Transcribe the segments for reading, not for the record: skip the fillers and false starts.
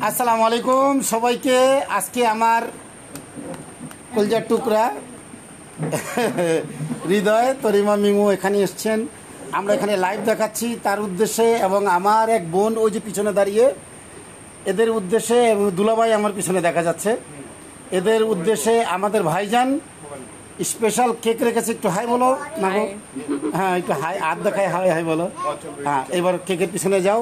আসসালামু আলাইকুম সবাইকে। আজকে আমার কলজার টুকরা হৃদয় তরিমা মিমু এখানে এসছেন। আমরা এখানে লাইভ দেখাচ্ছি তার উদ্দেশ্যে, এবং আমার এক বোন ওই যে পিছনে দাঁড়িয়ে, এদের উদ্দেশ্যে, এবং দুলাভাই আমার পিছনে দেখা যাচ্ছে, এদের উদ্দেশ্যে আমাদের ভাইজান স্পেশাল কেক রেখেছে। একটু হাই বলো না গো? হ্যাঁ, একটু হাই, হাত দেখায়, হাই হাই বলো। হ্যাঁ, এবার কেকের পিছনে যাও।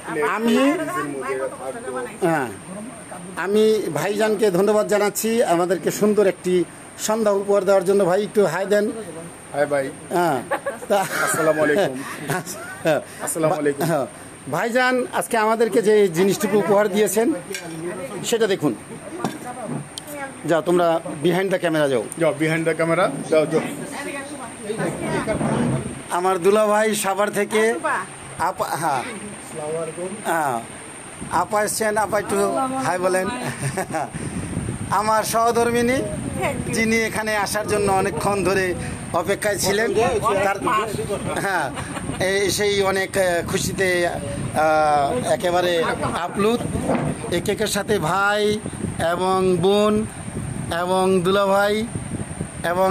আমি ভাইজানকে ধন্যবাদ জানাচ্ছি আমাদেরকে সুন্দর একটি সন্ধ্যা উপহার দেওয়ার জন্য। ভাই একটু হাই দেন। হাই ভাই। হ্যাঁ, আসসালামু আলাইকুম। আসসালামু আলাইকুম। হ্যাঁ, ভাইজান আজকে আমাদেরকে যে জিনিসটুকু উপহার দিয়েছেন সেটা দেখুন। যাও তোমরা বিহাইন্ড দ্য ক্যামেরা যাও। যাও বিহাইন্ড দ্য ক্যামেরা, যাও যাও। আমার দুলাভাই সাভার থেকে আপা, হ্যাঁ হ্যাঁ, আপা এসছেন। আপা একটু হাই বলেন। আমার সহধর্মিনী, যিনি এখানে আসার জন্য অনেকক্ষণ ধরে অপেক্ষায় ছিলেন, তার হ্যাঁ সেই অনেক খুশিতে একেবারে আপ্লুত। এই কেকের সাথে ভাই এবং বোন এবং দুলাভাই এবং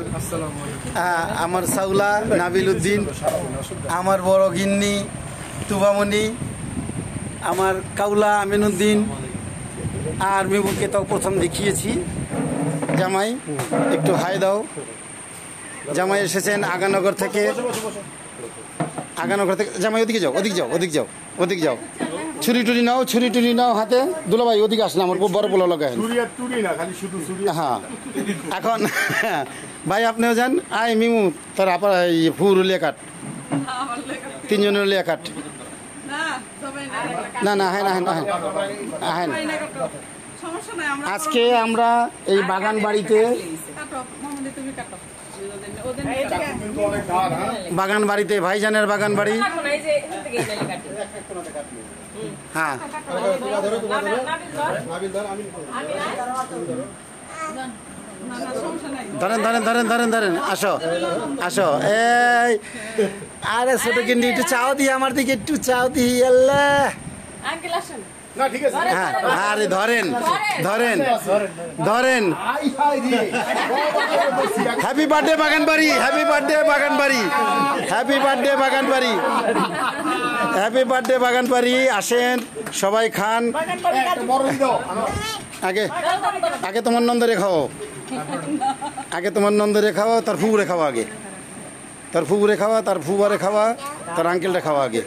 আমার সাউলা নাবিল উদ্দিন, আমার বড় গিন্নি তুবামণি, আমার কাউলা আমিনুদ্দিন, আর মিমুকে তো প্রথম দেখিয়েছি। জামাই একটু হাই দাও। জামাই এসেছেন আগানগর থেকে। জামাই ওদিকে যাও, ওদিকে যাও, ওদিকে যাও, ওদিকে যাও। ছুরি টুরি নাও, ছুরি টুরি নাও হাতে। দুলাভাই ওদিকে আসলে আমার বড় পোলা লাগায়। হ্যাঁ, এখন ভাই আপনিও যান। আয় মিমু, তোর আপা ফুর লিয়ে কাট, তিনজনের লিয়ে কাট। না না, হ্যাঁ হ্যাঁ হ্যাঁ। আজকে আমরা এই বাগান বাড়িতে ভাইজানের বাগান বাড়ি। হ্যাঁ, ধরেন ধরেন ধরেন ধরেন ধরেন, আসো আসো। এই আরে ছোট কিন্ডি, একটু চাও দিই আমার দিকে, একটু চাও দিই। আল্লাহ, হ্যাঁ, আরে ধরেন ধরেন ধরেন। হ্যাপি বার্থডে বাগান বাড়ি, হ্যাপি বার্থডে বাগান বাড়ি, হ্যাপি বার্থডে বাগান বাড়ি, হ্যাপি বার্থডে বাগান বাড়ি। আসেন সবাই খান। আগে আগে তোমার নন্দরে খাও, আগে তোমার নন্দরে খাওয়া, তার ফুবুরে খাওয়া। আগে তার ফুবুরে খাওয়া, তার ফুবারে খাওয়া, তার আঙ্কেলটা খাওয়া আগে।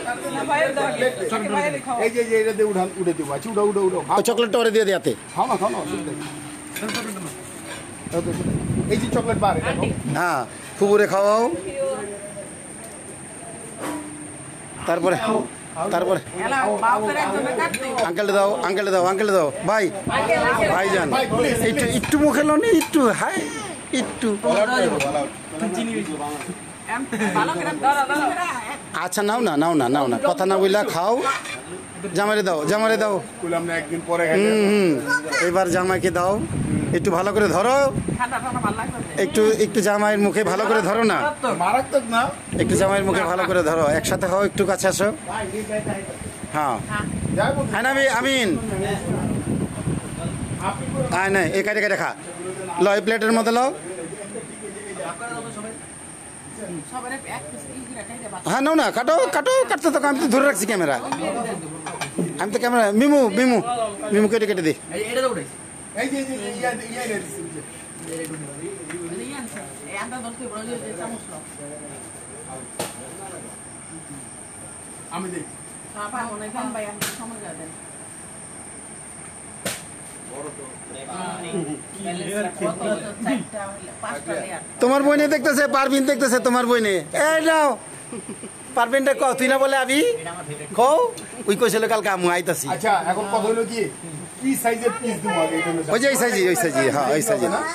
চকলেটটা ওরে দিয়ে দেয়াতে। হ্যাঁ, ফুবুরে খাওয়াও। তারপরে তারপরে আঙ্কেলটা দাও, আঙ্কেলটা দাও, আঙ্কেলটা দাও। ভাই ভাইজান একটু একটু মুখে লোনি, একটু হাই, একটু। আচ্ছা নাও না, নাও না, নাও না, কথা না বইলা খাও। জামাইরে দাও, জামাইরে দাও। এবার জামাইকে দাও, একটু ভালো করে ধরো, একটু একটু জামাইয়ের মুখে ভালো করে ধরো না, একটু জামাইয়ের মুখে ভালো করে ধরো। একসাথে হও, একটু কাছে আসো। হ্যাঁ হ্যাঁ না আমিন, হ্যাঁ না, এ কাটে কাটে খা। ল, এই প্লেটের মধ্যে লও। হ্যাঁ নাও না, কাটো কাটো, কাটতে তো আমি তো ধরে রাখছি ক্যামেরা, আমি তো ক্যামেরা। মিমু মিমু মিমু কেটে কেটে দিই। আমি দেখি তোমার বইনে দেখতেছে, পারবিন দেখতেছে তোমার বইনে। এই নাও পারবিনটা কও, তুই না বলে আবি কও। ওই কইছিল কালকে আমু আইতাছি। আচ্ছা, এখন কথা হলো কি কি সাইজের পিস দেবো আগে? ওই যে এই সাইজি, ওই সাইজি, হ্যাঁ ওই সাইজি না।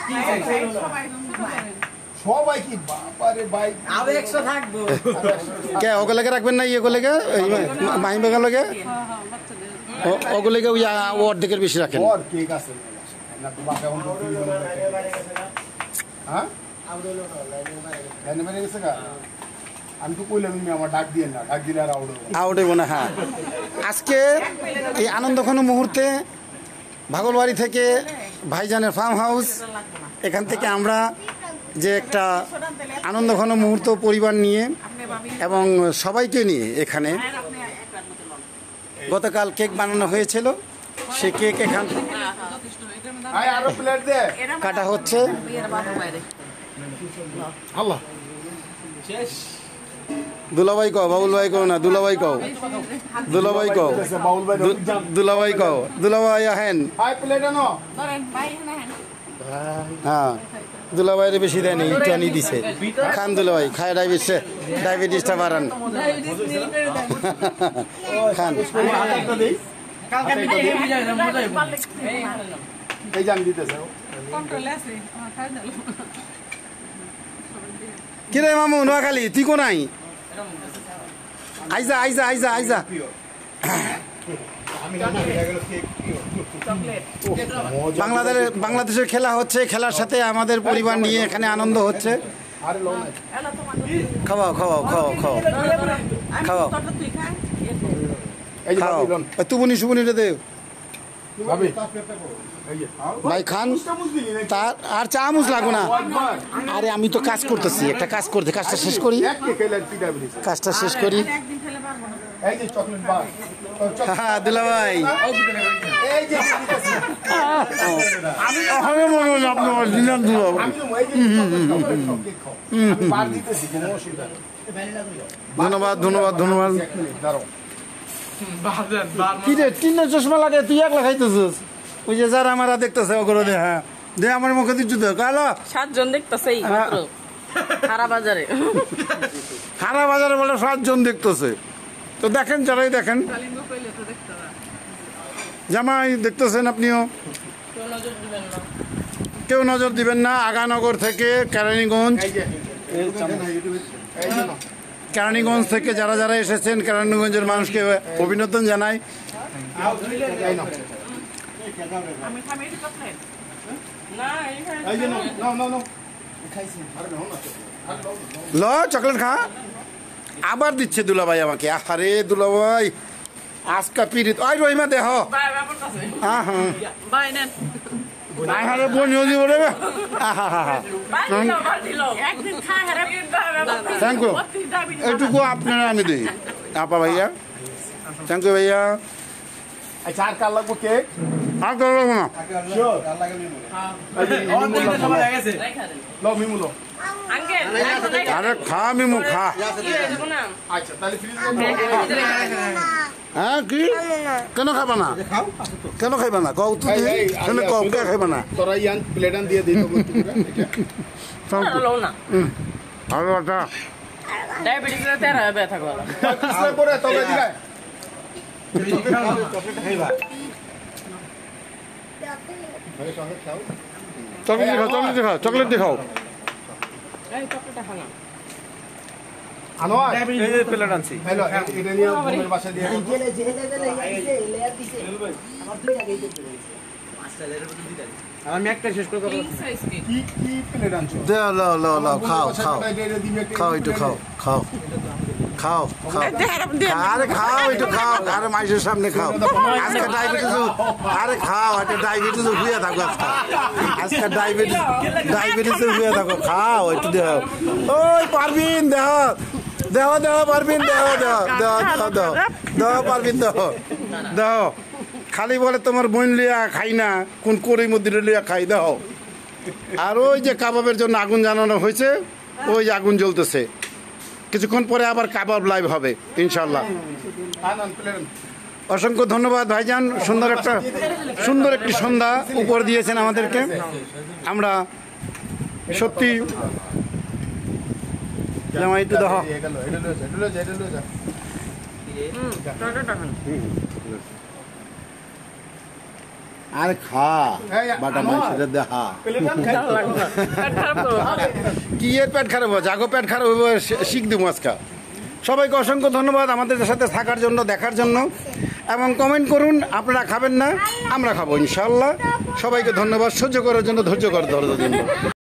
সবাই কি বাবারে ভাই, আরো 100 থাকবো। কে ওগুলোকে রাখবেন না? ইয়েগুলোকে মাহিম বেগালোকে, ওগুলোকে ওই অর্ধেকের বেশি রাখেন। ওর কেক আছে না তো বাবা, এখন তো হ্যাঁ লাইনে মেরে গেছে গা। আমি তো কইলাম আমার ডাক দিয়ে না, ডাক দিলে আর আউট হবে না। আউট হইব না, হ্যাঁ। আজকে এই আনন্দঘন মুহূর্তে ভাগলবাড়ি থেকে ভাইজানের ফার্ম হাউস, এখান থেকে আমরা যে একটা আনন্দঘন মুহূর্ত পরিবার নিয়ে এবং সবাইকে নিয়ে এখানে গতকাল কেক বানানো হয়েছিল, সে কেক এখান আয় আরো প্লেট দে। কাটা হচ্ছে। আল্লাহ দুলাভাই কও, বাবুল ভাই কও না, দুলাভাই কও, দুলাভাই কও, বাউল ভাই দুলাভাই কও, দুলাভাই আহেন। আয় প্লেট আনো। হ্যাঁ, দুলাভাইয়ের বেশি দেয়নি, একটু আনি দিছে। খান দুলাভাই, খায় ডায়াবেটিসটা বাড়ান। খান। এই জান দিতেছে। কিরে মামু নোয়াখালী, তুই কোনাই? আইজা আইজা আইজা আইজা। বাংলাদেশের খেলা হচ্ছে, খেলার সাথে আমাদের পরিবার নিয়ে এখানে আনন্দ হচ্ছে। খাওয়াও খাওয়াও খাওয়াও খাওয়াও খাওয়াও এই যে খাও। দিলন। তুবুনি সুবুনি দে ভাবি এই যে ভাই খান। তার আর চামচ লাগো না। আরে আমি তো কাজ করতেছি, একটা কাজ করতে, কাজটা শেষ করি, এক কে খেলে পিটা বিলিছে। কাজটা শেষ করি। এই যে চকলেট বার। হ্যাঁ দুলাভাই, এই যে দিতেছে। আমি মনে হয় আপনার দিনার দুলাভাই। আমি তো এই যে চকলেট খাও, কেক খাও। আমি বার দিতেছি, কোনো অসুবিধা নেই। ধন্যবাদ ধন্যবাদ ধন্যবাদ। এক মিনিট দাঁড়াও। কি রে, তিনটা চশমা লাগে, তুই একলা খাইতেছিস? ওই যে যারা আমরা দেখতেছে ওগুলো দে। হ্যাঁ দে, আমার মুখে দিচ্ছু তো কালো 7 জন দেখতেছে মাত্র সারা বাজারে। খারাপ বাজারে বলে 7 জন দেখতেছে। তো দেখেন, যারাই দেখেন, জামাই দেখতেছেন আপনিও, কেউ নজর দিবেন না। আগানগর থেকে কেরানীগঞ্জ, এই যে এই যে নাও। কেরানীগঞ্জ থেকে যারা যারা এসেছেন, কেরানীগঞ্জের মানুষকে অভিনন্দন জানাই। এই নাও। আমি খাবি এটা চকলেট না, এই যে নাও, নাও নাও নাও। ল চকলেট খা। আবার দিচ্ছে দুলাভাই আমাকে। আরে দুলাভাই আজকা পিরিত। ওই রহিমা দেহ। বাই ব্যাপার আছে হ্যাঁ হ্যাঁ, বাই নেন আরে বনিও দিব রে। আহা হা হা, বাই দিল একদিন খায় হারে থ্যাংক ইউ। এইটুকু আপনারা আমি দিই। আপা ভাইয়া, থ্যাংক ইউ ভাইয়া। আচ্ছা আর কার লাগবো কেক? আর করবো না। শিওর। এই যে মিমু লাও, মিমু লাও। আঙ্কেল আরে খা মিমু খা। আচ্ছা তাহলে ফ্রিজ হ্যাঁ কি কেন খাবা না? কেন খাইবা না? কও তো কেন কও, কে খাইবা না? তোরা ইয়ান প্লেট আন দিয়ে দিই তো লো না ভালো কথা। ডায়াবেটিস এর তেরা ব্যথা করে কিসে পরে তোরা দিগায় চকলেট খাও, চকলেট খাও, চকলেট খাও। এই চকলেটটা খানা আনো এই যে প্লেট আনছি হ্যালো এটা নিয়ে বোনের বাসা দিয়ে আমি একটা শেষ করে কিং সাইজ কেক কি কি প্লেট আনছো দাও লাও লাও লাও, খাও খাও খাও, একটু খাও খাও খাও খাও। আরে খাও, একটু খাও। আরে মাইসের সামনে খাও। আজকে ডায়াবেটিস, আরে খাও, একটা ডায়াবেটিস হয়ে থাকো আজকে। আজকে ডায়াবেটিস হয়ে থাকো, খাও একটু। দেহ ওই পারবিন, দেহ দেহ দেহ পারবিন, দেহ দেহ দেহ দেহ দেহ দেহ পারবিন, দেহ দেহ। খালি বলে তোমার বোন লিয়া খাই না, কোন কড়ির মধ্যে লিয়া খাই, দেহ। আর ওই যে কাবাবের জন্য আগুন জ্বালানো হয়েছে, ওই যে আগুন জ্বলতেছে। কিছুক্ষণ পরে আবার কাবাব লাইভ হবে ইনশাল্লাহ। অসংখ্য ধন্যবাদ ভাইজান, সুন্দর একটি সন্ধ্যা উপহার দিয়েছেন আমাদেরকে। আমরা সত্যি জামাই একটু দেহ। আরে খা বাটা মাংসটা দেখা। কি এর পেট খারাপ হচ্ছে? আগো পেট খারাপ হবে, শিখ দিব আজকা। সবাইকে অসংখ্য ধন্যবাদ আমাদের সাথে থাকার জন্য, দেখার জন্য, এবং কমেন্ট করুন। আপনারা খাবেন না, আমরা খাবো ইনশাল্লাহ। সবাইকে ধন্যবাদ সহ্য করার জন্য, ধৈর্য করার জন্য।